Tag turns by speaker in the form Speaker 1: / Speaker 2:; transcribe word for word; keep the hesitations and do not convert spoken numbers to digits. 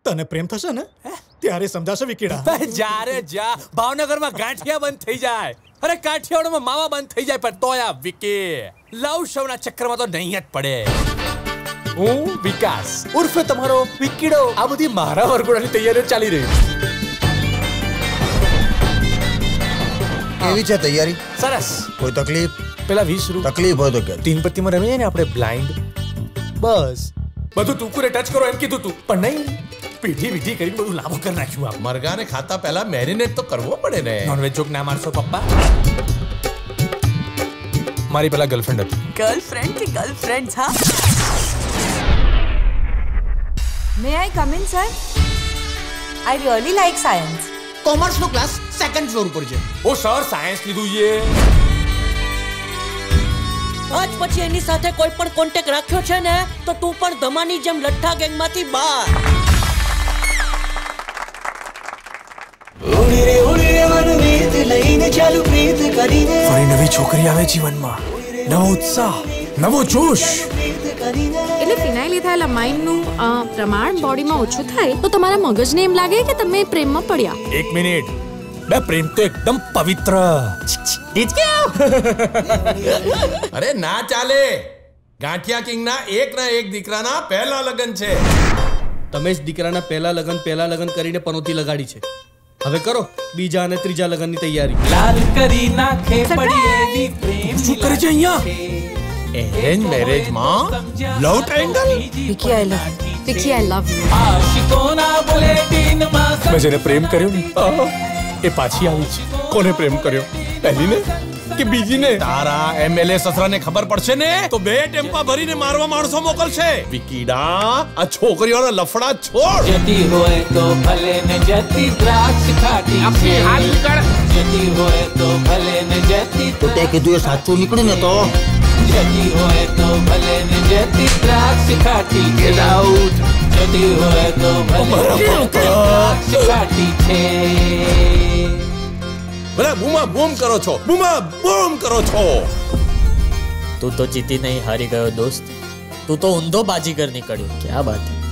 Speaker 1: તને પ્રેમ થશે ને ત્યારે સમજાશે વિકીડા.
Speaker 2: જા રે જા, ભાવનગરમાં ગાંઠિયા બંધ થઈ જાય, અરે કાઠિયાવાડમાં માવા બંધ થઈ જાય, પણ તોય આ વિકી લવ શવના ચક્કરમાં તો નહીં જ પડે. હું વિકાસ ઉર્ફે તમારો વિકીડો. આ બધી મારા વરઘોડાની તૈયારીઓ ચાલી રહી.
Speaker 3: કેવી છે તૈયારી?
Speaker 2: સરસ.
Speaker 3: કોઈ તકલીફ?
Speaker 2: પેલા વીસ રૂપિયા
Speaker 3: તકલીફ હોય તો કે.
Speaker 2: તીન પત્તીમાં રમીએ ને આપણે બ્લાઇન્ડ. બસ બધું ટૂંકુરે ટચ કરો એમ કીધું તું, પણ નહીં, પીઠી વીઠી કરીને બધું લાંબુ કરી નાખ્યું. આપ
Speaker 4: મરઘાને ખાતા પહેલા મેરિનેટ તો કરવો પડે ને.
Speaker 2: નોનવેજ જોક ના મારશો પપ્પા. મારી પેલા ગર્લફ્રેન્ડ હતી.
Speaker 5: ગર્લફ્રેન્ડ કે ગર્લફ્રેન્ડ? હા. May I come in sir? I really like science.
Speaker 6: Commerce નો ક્લાસ સેકન્ડ ફ્લોર પર છે.
Speaker 2: ઓ સર સાયન્સ લીધું છે.
Speaker 7: આજ પછી એની સાથે કોઈ પણ કોન્ટેક્ટ રાખ્યો છે ને તો તું પણ ધમાની જેમ લઠ્ઠા ગેંગમાંથી બહાર. ઉડી રે ઉડી રે મન રીત લઈને ચાલુ પ્રીત કરીને.
Speaker 2: ફરી નવી છોકરી આવે જીવનમાં, નવો ઉત્સાહ, નવો જોશ.
Speaker 8: એટલે ફિનાઇલ માઇનનું પ્રમાણ બોડીમાં ઓછું થાય તો તમારા મગજને એમ લાગે કે તમે પ્રેમમાં પડ્યા.
Speaker 2: એક મિનિટ, બે પ્રેમ તો એકદમ પવિત્ર.
Speaker 4: અરે ના ચાલે. ગાંઠિયા કિંગના એક ના એક દીકરાના પહેલા લગ્ન છે.
Speaker 6: તમે જ દીકરાના પહેલા લગ્ન પહેલા લગ્ન કરીને પનોતી લગાડી છે. હવે કરો બીજા અને ત્રીજા લગ્નની તૈયારી.
Speaker 9: લાલ કરી નાખે પડી એવી પ્રેમ.
Speaker 2: શું કરે છે અહીંયા?
Speaker 4: એરેન્જ મેરેજમાં love triangle.
Speaker 8: Vicky I love Vicky I love you.
Speaker 9: આશિકોના બુલેટિનમાં
Speaker 2: મેં જેને પ્રેમ કર્યો ને એ પાછી આવી છે. કોને પ્રેમ કર્યો, પહેલીને કે બીજીને?
Speaker 4: તારા એમએલએ સસરાને ખબર પડશે ને તો બે ટેમ્પા ભરીને મારવા માણસો મોકલશે. વિકીડા, આ છોકરીઓના લફડા છોડ.
Speaker 9: જતી હોય તો ભલે ને જતી દ્રાક્ષ ખાટી છે. જતી હોય તો ભલે ને જતી.
Speaker 3: તો તે કીધું એ સાચું નીકળ્યું ને તો.
Speaker 9: જતી હોય તો ભલે ને જતી દ્રાક્ષ ખાટી છે. જતી હોય તો ભલે દ્રાક્ષ ખાટી છે.
Speaker 4: ભલા બૂમા બૂમ કરો છો, બૂમા બૂમ કરો છો.
Speaker 7: તું તો જીતી નહીં હારી ગયો દોસ્ત, તું તો ઊંધો બાજીગર નીકળ્યો. ક્યાં બાત હે.